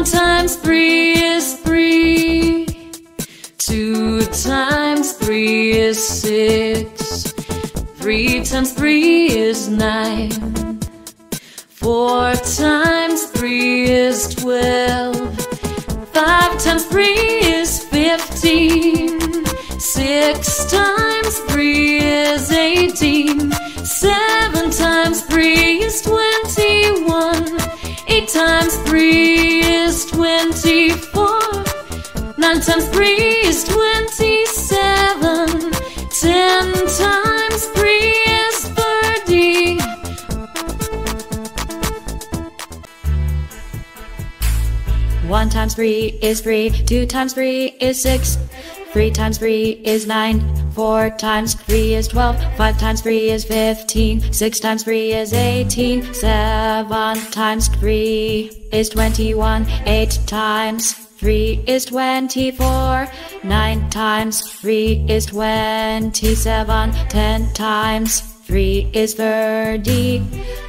times 3 is 3. 2 times 3 is 6. 3 times 3 is 9. 4 times 3 is 12. 5 times 3 is 15. 6 times 3 is 18. 7 times 3 is 21. 8 times 3 is 24. 9 times 3 is 27. 10 times 3 is 30. One times 3 is 3. 2 times 3 is 6. 3 times 3 is 9. 4 times 3 is 12. 5 times 3 is 15. 6 times 3 is 18. 7 times 3 is 21. 8 times 3 is 24. 9 times 3 is 27. 10 times 3 is 30.